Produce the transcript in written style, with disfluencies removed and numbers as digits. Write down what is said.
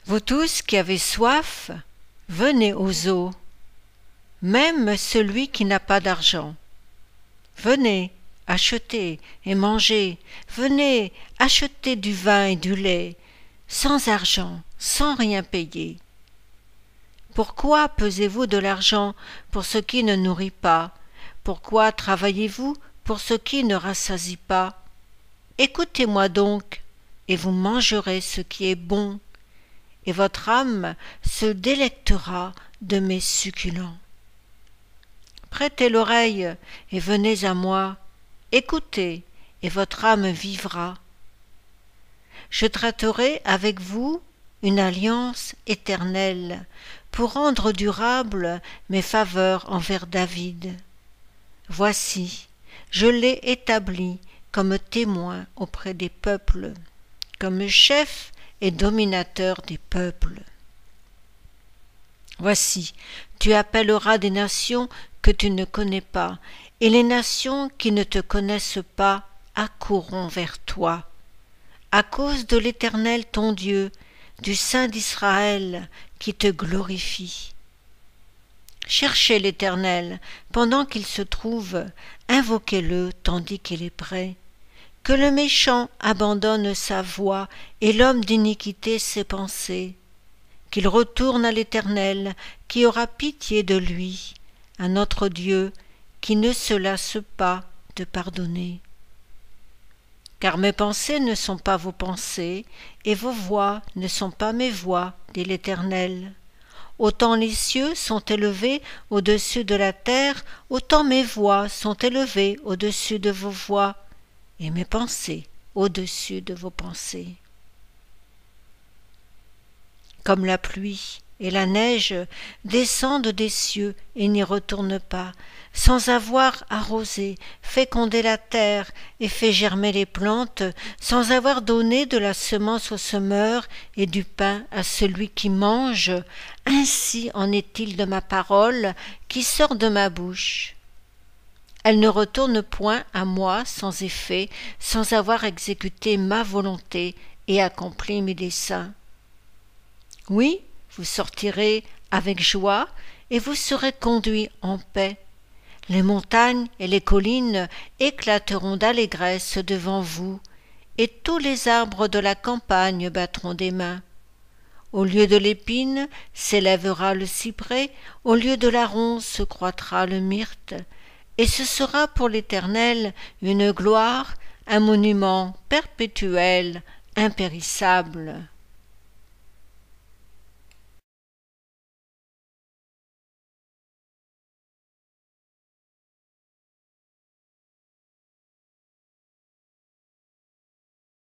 Vous tous qui avez soif, venez aux eaux, même celui qui n'a pas d'argent. Venez, achetez et mangez, venez, achetez du vin et du lait, sans argent, sans rien payer. Pourquoi pesez-vous de l'argent pour ce qui ne nourrit pas? Pourquoi travaillez-vous pour ce qui ne rassasie pas? Écoutez-moi donc, et vous mangerez ce qui est bon, et votre âme se délectera de mes succulents. Prêtez l'oreille et venez à moi, écoutez, et votre âme vivra. Je traiterai avec vous une alliance éternelle, pour rendre durables mes faveurs envers David. Voici, je l'ai établi comme témoin auprès des peuples, comme chef et dominateur des peuples. Voici, tu appelleras des nations que tu ne connais pas, et les nations qui ne te connaissent pas accourront vers toi, à cause de l'Éternel ton Dieu, du Saint d'Israël, qui te glorifie. Cherchez l'Éternel pendant qu'il se trouve, invoquez-le tandis qu'il est près. Que le méchant abandonne sa voie et l'homme d'iniquité ses pensées. Qu'il retourne à l'Éternel, qui aura pitié de lui, à notre Dieu, qui ne se lasse pas de pardonner. Car mes pensées ne sont pas vos pensées, et vos voies ne sont pas mes voies, dit l'Éternel. Autant les cieux sont élevés au-dessus de la terre, autant mes voies sont élevées au-dessus de vos voies, et mes pensées au-dessus de vos pensées. Comme la pluie et la neige descendent des cieux et n'y retournent pas, sans avoir arrosé, fécondé la terre et fait germer les plantes, sans avoir donné de la semence au semeur et du pain à celui qui mange, ainsi en est-il de ma parole qui sort de ma bouche. Elle ne retourne point à moi sans effet, sans avoir exécuté ma volonté et accompli mes desseins. Oui, vous sortirez avec joie et vous serez conduits en paix. Les montagnes et les collines éclateront d'allégresse devant vous, et tous les arbres de la campagne battront des mains. Au lieu de l'épine s'élèvera le cyprès, au lieu de la ronce croîtra le myrte, et ce sera pour l'Éternel une gloire, un monument perpétuel, impérissable.